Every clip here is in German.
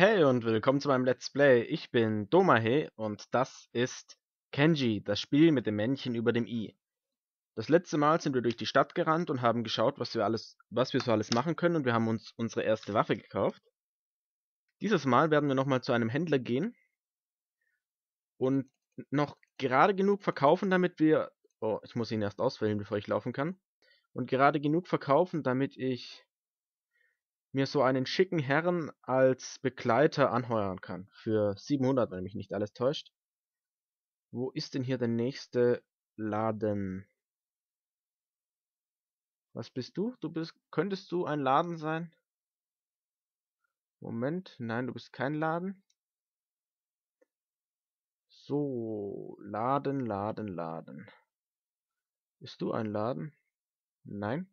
Hey und willkommen zu meinem Let's Play. Ich bin Domahe und das ist Kenji, das Spiel mit dem Männchen über dem I. Das letzte Mal sind wir durch die Stadt gerannt und haben geschaut, was wir so alles machen können, und wir haben uns unsere erste Waffe gekauft. Dieses Mal werden wir nochmal zu einem Händler gehen und noch gerade genug verkaufen, damit wir... Oh, ich muss ihn erst auswählen, bevor ich laufen kann. Und gerade genug verkaufen, damit ich mir so einen schicken Herren als Begleiter anheuern kann. Für 700, wenn mich nicht alles täuscht. Wo ist denn hier der nächste Laden? Was bist du? Könntest du ein Laden sein? Moment, nein, du bist kein Laden. So, Laden. Bist du ein Laden? Nein.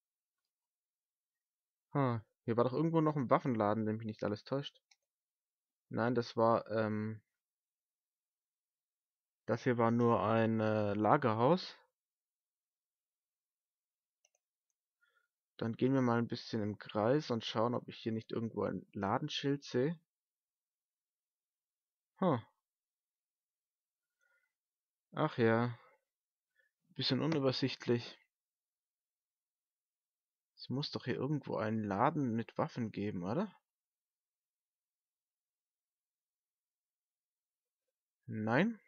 Hier war doch irgendwo noch ein Waffenladen, wenn mich nicht alles täuscht. Nein, das hier war nur ein Lagerhaus. Dann gehen wir mal ein bisschen im Kreis und schauen, ob ich hier nicht irgendwo ein Ladenschild sehe. Hm. Ach ja, bisschen unübersichtlich. Es muss doch hier irgendwo einen Laden mit Waffen geben, oder? Nein?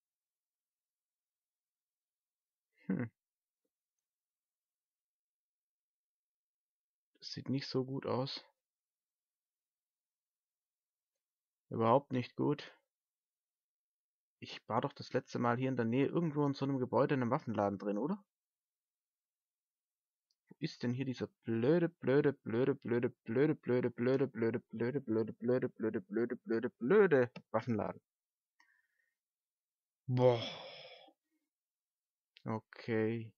Hm, das sieht nicht so gut aus. Überhaupt nicht gut. Ich war doch das letzte Mal hier in der Nähe irgendwo in so einem Gebäude in einem Waffenladen drin, oder? Wo ist denn hier dieser blöde Waffenladen? Boah. Okay.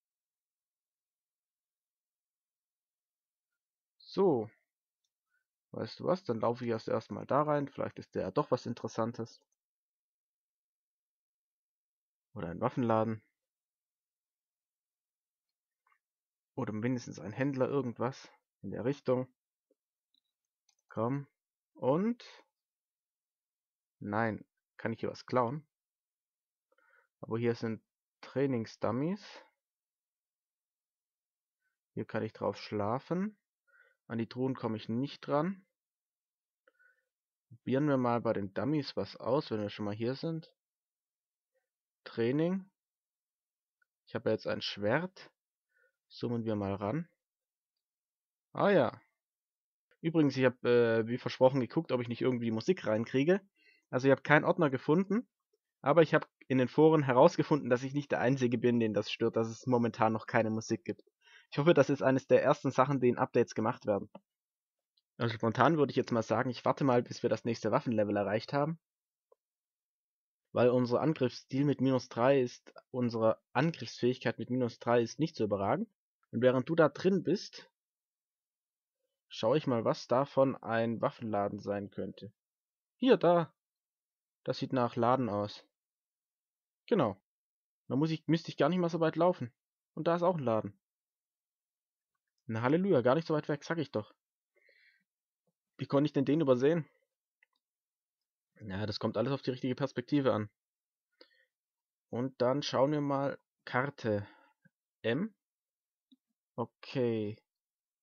So, weißt du was? Dann laufe ich erst mal da rein. Vielleicht ist der ja doch was Interessantes. Oder ein Waffenladen. Oder mindestens ein Händler, irgendwas in der Richtung. Komm. Und? Nein. Kann ich hier was klauen? Aber hier sind Trainingsdummies. Hier kann ich drauf schlafen. An die Truhen komme ich nicht dran. Probieren wir mal bei den Dummies was aus, wenn wir schon mal hier sind. Training. Ich habe jetzt ein Schwert. Zoomen wir mal ran. Ah ja. Übrigens, ich habe wie versprochen geguckt, ob ich nicht irgendwie Musik reinkriege. Also ich habe keinen Ordner gefunden. Aber ich habe in den Foren herausgefunden, dass ich nicht der Einzige bin, den das stört, dass es momentan noch keine Musik gibt. Ich hoffe, das ist eines der ersten Sachen, die in Updates gemacht werden. Also spontan würde ich jetzt mal sagen, ich warte mal, bis wir das nächste Waffenlevel erreicht haben. Weil unser Angriffsstil mit -3 ist, unsere Angriffsfähigkeit mit -3 ist nicht so überragend. Und während du da drin bist, schaue ich mal, was davon ein Waffenladen sein könnte. Hier, da. Das sieht nach Laden aus. Genau. Da müsste ich gar nicht mal so weit laufen. Und da ist auch ein Laden. Na Halleluja, gar nicht so weit weg, sag ich doch. Wie konnte ich denn den übersehen? Ja, das kommt alles auf die richtige Perspektive an. Und dann schauen wir mal Karte. M. Okay.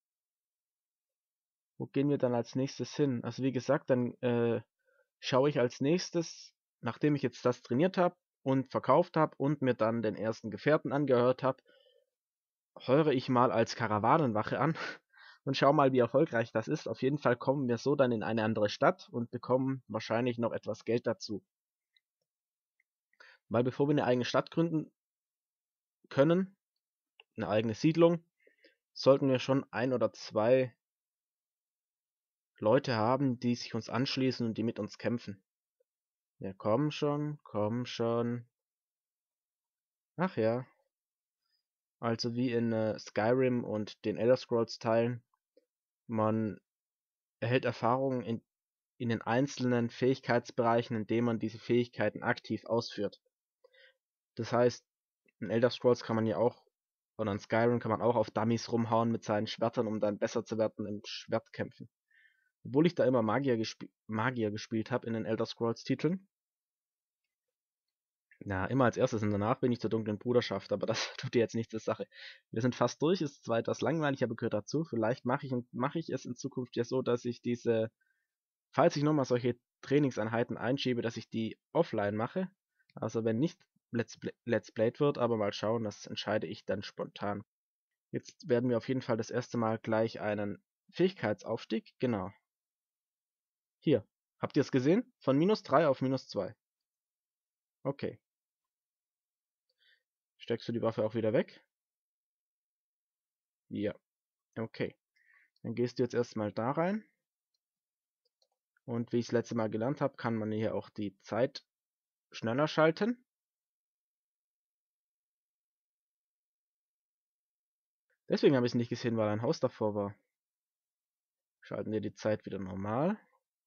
Wo gehen wir dann als nächstes hin? Also wie gesagt, dann schaue ich als nächstes, nachdem ich jetzt das trainiert habe und verkauft habe und mir dann den ersten Gefährten angehört habe, heure ich mal als Karawanenwache an und schau mal, wie erfolgreich das ist. Auf jeden Fall kommen wir so dann in eine andere Stadt und bekommen wahrscheinlich noch etwas Geld dazu. Weil bevor wir eine eigene Stadt gründen können, eine eigene Siedlung, sollten wir schon ein oder zwei Leute haben, die sich uns anschließen und die mit uns kämpfen. Ja, komm schon, komm schon. Ach ja, also wie in Skyrim und den Elder Scrolls Teilen, man erhält Erfahrung in den einzelnen Fähigkeitsbereichen, indem man diese Fähigkeiten aktiv ausführt. Das heißt, in Elder Scrolls kann man ja auch, oder in Skyrim kann man auch auf Dummies rumhauen mit seinen Schwertern, um dann besser zu werden im Schwertkämpfen. Obwohl ich da immer Magier gespielt habe in den Elder Scrolls Titeln. Na, immer als erstes und danach bin ich zur dunklen Bruderschaft, aber das tut dir jetzt nichts zur Sache. Wir sind fast durch, ist zwar etwas langweilig, aber gehört dazu. Vielleicht mache ich es in Zukunft ja so, dass ich falls ich nochmal solche Trainingseinheiten einschiebe, dass ich die offline mache. Also wenn nicht Let's Played wird, aber mal schauen, das entscheide ich dann spontan. Jetzt werden wir auf jeden Fall das erste Mal gleich einen Fähigkeitsaufstieg, genau. Hier, habt ihr es gesehen? Von -3 auf -2. Okay. Steckst du die Waffe auch wieder weg? Ja, okay. Dann gehst du jetzt erstmal da rein. Und wie ich es letzte Mal gelernt habe, kann man hier auch die Zeit schneller schalten. Deswegen habe ich es nicht gesehen, weil ein Haus davor war. Schalten wir die Zeit wieder normal.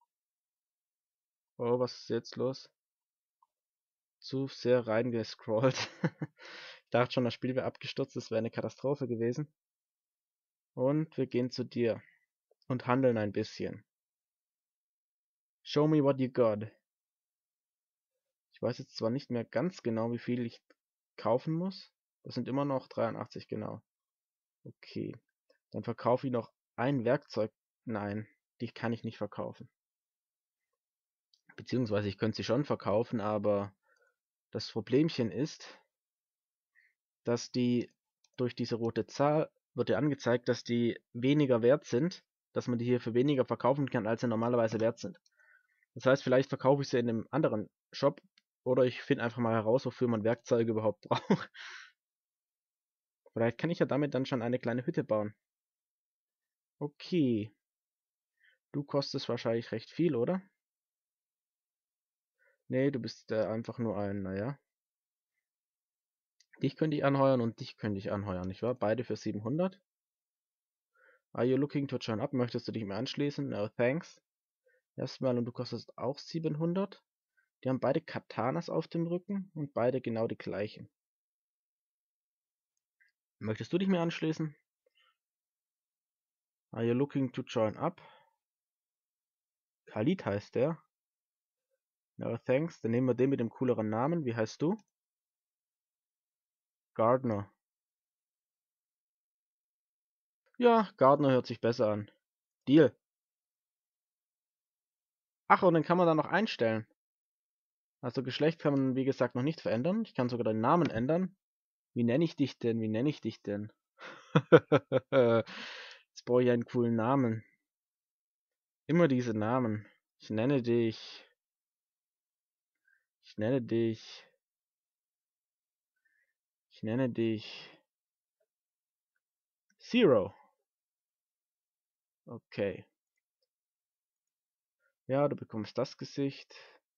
Oh, was ist jetzt los? Zu sehr reingescrollt. Ich dachte schon, das Spiel wäre abgestürzt, das wäre eine Katastrophe gewesen. Und wir gehen zu dir und handeln ein bisschen. Show me what you got. Ich weiß jetzt zwar nicht mehr ganz genau, wie viel ich kaufen muss. Das sind immer noch 83 genau. Okay. Dann verkaufe ich noch ein Werkzeug. Nein, die kann ich nicht verkaufen. Beziehungsweise ich könnte sie schon verkaufen, aber das Problemchen ist, dass die durch diese rote Zahl wird ja angezeigt, dass die weniger wert sind, dass man die hier für weniger verkaufen kann, als sie normalerweise wert sind. Das heißt, vielleicht verkaufe ich sie in einem anderen Shop oder ich finde einfach mal heraus, wofür man Werkzeuge überhaupt braucht. Vielleicht kann ich ja damit dann schon eine kleine Hütte bauen. Okay. Du kostest wahrscheinlich recht viel, oder? Nee, du bist einfach nur naja. Dich könnte ich anheuern und dich könnte ich anheuern, nicht wahr? Beide für 700. Are you looking to join up? Möchtest du dich mir anschließen? No, thanks. Erstmal, und du kostest auch 700. Die haben beide Katanas auf dem Rücken und beide genau die gleichen. Möchtest du dich mir anschließen? Are you looking to join up? Khalid heißt der. No, thanks. Dann nehmen wir den mit dem cooleren Namen. Wie heißt du? Gardner. Ja, Gardner hört sich besser an. Deal. Ach, und den kann man dann noch einstellen. Also Geschlecht kann man, wie gesagt, noch nicht verändern. Ich kann sogar den Namen ändern. Wie nenne ich dich denn? Wie nenne ich dich denn? Jetzt brauche ich einen coolen Namen. Immer diese Namen. Ich nenne dich. Ich nenne dich. Ich nenne dich. Zero. Okay. Ja, du bekommst das Gesicht.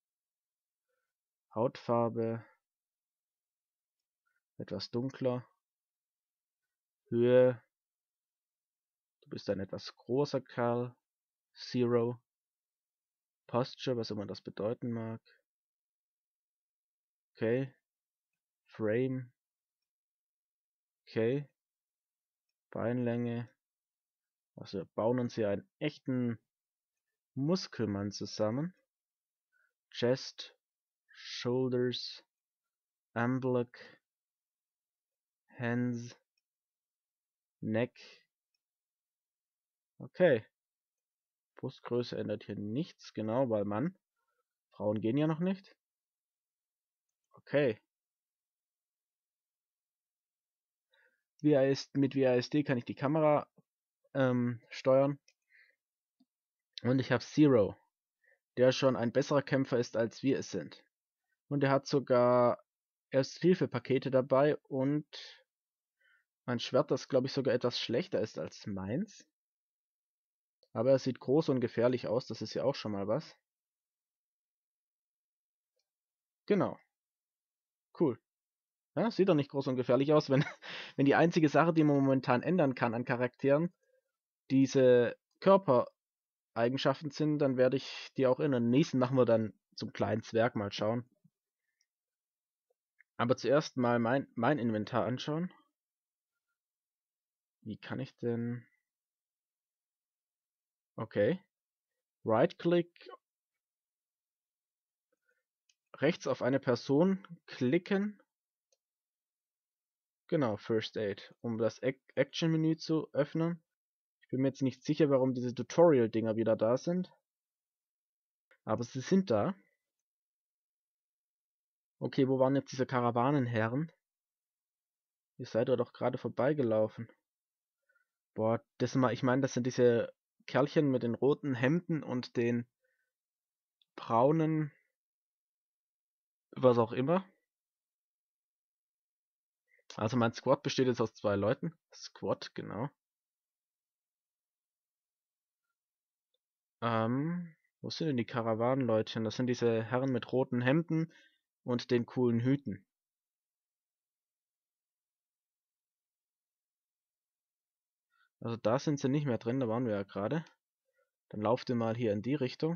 Hautfarbe. Etwas dunkler. Höhe. Du bist ein etwas großer Kerl. Zero. Posture, was immer das bedeuten mag. Okay. Frame. Okay. Beinlänge. Also wir bauen uns hier einen echten Muskelmann zusammen. Chest, Shoulders, Umbilic, Hands, Neck. Okay. Brustgröße ändert hier nichts, genau, weil Mann. Frauen gehen ja noch nicht. Okay. Mit WASD kann ich die Kamera steuern. Und ich habe Zero, der schon ein besserer Kämpfer ist, als wir es sind. Und er hat sogar Ersthilfepakete dabei und ein Schwert, das glaube ich sogar etwas schlechter ist als meins. Aber er sieht groß und gefährlich aus, das ist ja auch schon mal was. Genau, cool. Ja, sieht doch nicht groß und gefährlich aus, wenn, wenn die einzige Sache, die man momentan ändern kann an Charakteren, diese Körpereigenschaften sind, dann werde ich die auch ändern. Nächsten machen wir dann zum kleinen Zwerg mal schauen. Aber zuerst mal mein Inventar anschauen. Wie kann ich denn... Okay. Right-Click, rechts auf eine Person klicken. Genau, First Aid, um das Action-Menü zu öffnen. Ich bin mir jetzt nicht sicher, warum diese Tutorial-Dinger wieder da sind. Aber sie sind da. Okay, wo waren jetzt diese Karawanenherren? Ihr seid doch gerade vorbeigelaufen. Boah, ich meine, das sind diese Kerlchen mit den roten Hemden und den braunen, was auch immer. Also mein Squad besteht jetzt aus 2 Leuten. Squad, genau. Wo sind denn die Karawanenleutchen? Das sind diese Herren mit roten Hemden und den coolen Hüten. Also da sind sie nicht mehr drin, da waren wir ja gerade. Dann lauft ihr mal hier in die Richtung.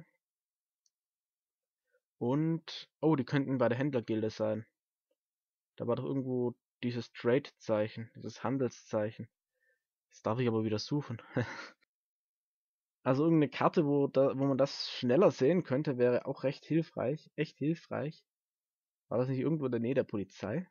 Und, oh, die könnten bei der Händlergilde sein. Da war doch irgendwo dieses Trade-Zeichen, dieses Handelszeichen. Das darf ich aber wieder suchen. Also irgendeine Karte, wo man das schneller sehen könnte, wäre auch recht hilfreich. Echt hilfreich. War das nicht irgendwo in der Nähe der Polizei?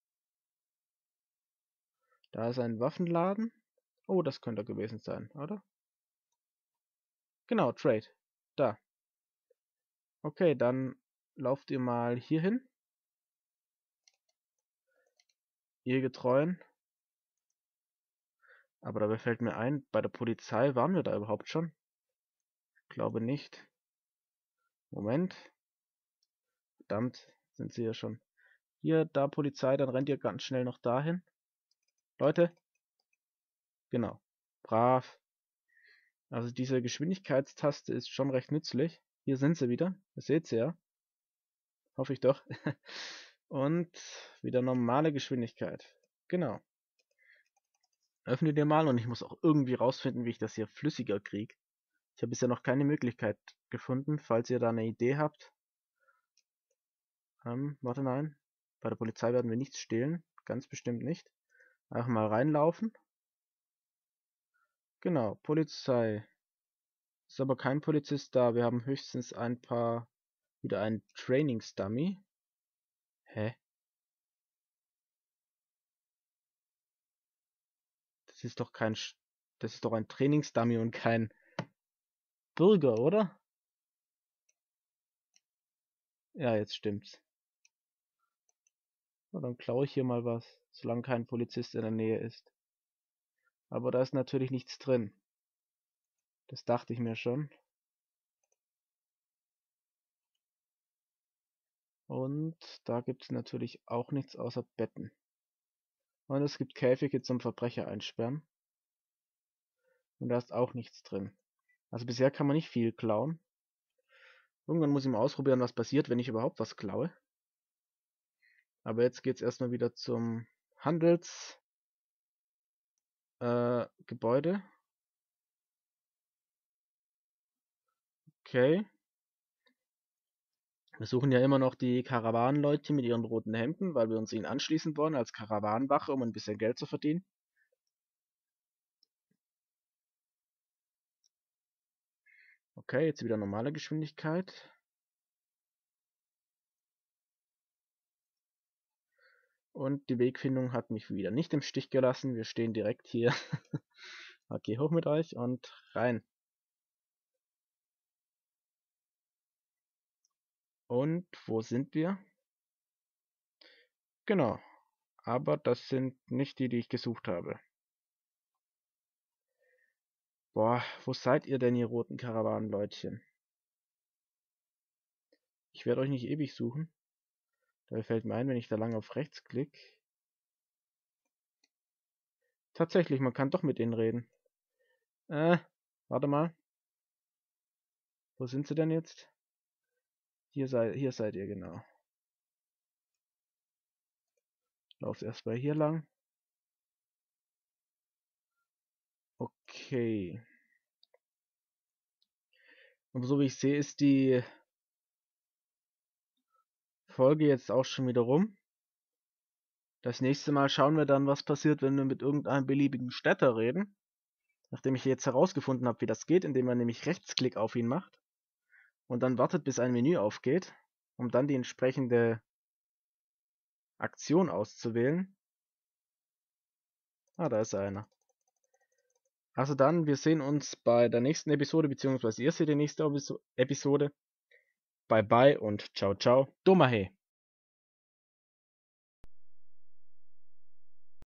Da ist ein Waffenladen. Oh, das könnte er gewesen sein, oder? Genau, Trade. Da. Okay, dann lauft ihr mal hier hin. Ihr Getreuen. Aber dabei fällt mir ein, bei der Polizei waren wir da überhaupt schon? Ich glaube nicht. Moment. Verdammt, sind sie ja schon. Hier, da Polizei, dann rennt ihr ganz schnell noch dahin. Leute, genau. Brav. Also diese Geschwindigkeitstaste ist schon recht nützlich. Hier sind sie wieder. Ihr seht sie ja. Hoffe ich doch. Und wieder normale Geschwindigkeit. Genau. Öffne dir mal und ich muss auch irgendwie rausfinden, wie ich das hier flüssiger kriege. Ich habe bisher noch keine Möglichkeit gefunden, falls ihr da eine Idee habt. Warte, nein. Bei der Polizei werden wir nichts stehlen. Ganz bestimmt nicht. Einfach mal reinlaufen. Genau, Polizei. Ist aber kein Polizist da. Wir haben höchstens wieder einen Trainingsdummy. Hä? Das ist doch das ist doch ein Trainingsdummy und kein Bürger, oder? Ja, jetzt stimmt's. So, dann klaue ich hier mal was, solange kein Polizist in der Nähe ist. Aber da ist natürlich nichts drin. Das dachte ich mir schon. Und da gibt es natürlich auch nichts außer Betten. Und es gibt Käfige zum Verbrecher einsperren. Und da ist auch nichts drin. Also bisher kann man nicht viel klauen. Irgendwann muss ich mal ausprobieren, was passiert, wenn ich überhaupt was klaue. Aber jetzt geht es erstmal wieder zum Handelsgebäude. Okay. Wir suchen ja immer noch die Karawanenleute mit ihren roten Hemden, weil wir uns ihnen anschließen wollen als Karawanenwache, um ein bisschen Geld zu verdienen. Okay, jetzt wieder normale Geschwindigkeit. Und die Wegfindung hat mich wieder nicht im Stich gelassen. Wir stehen direkt hier. Okay, hoch mit euch und rein. Und wo sind wir? Genau. Aber das sind nicht die, die ich gesucht habe. Boah, wo seid ihr denn, ihr roten Karawanenleutchen? Ich werde euch nicht ewig suchen. Da fällt mir ein, wenn ich da lang auf rechts klicke. Tatsächlich, man kann doch mit denen reden. Warte mal. Wo sind sie denn jetzt? Hier seid ihr, genau. Lauft erstmal hier lang. Okay. Und so wie ich sehe, ist die Folge jetzt auch schon wieder rum. Das nächste Mal schauen wir dann, was passiert, wenn wir mit irgendeinem beliebigen Städter reden. Nachdem ich jetzt herausgefunden habe, wie das geht, indem man nämlich Rechtsklick auf ihn macht und dann wartet, bis ein Menü aufgeht, um dann die entsprechende Aktion auszuwählen. Ah, da ist einer. Also dann, wir sehen uns bei der nächsten Episode, beziehungsweise ihr seht die nächste Episode. Bye bye und ciao ciao. Domahe.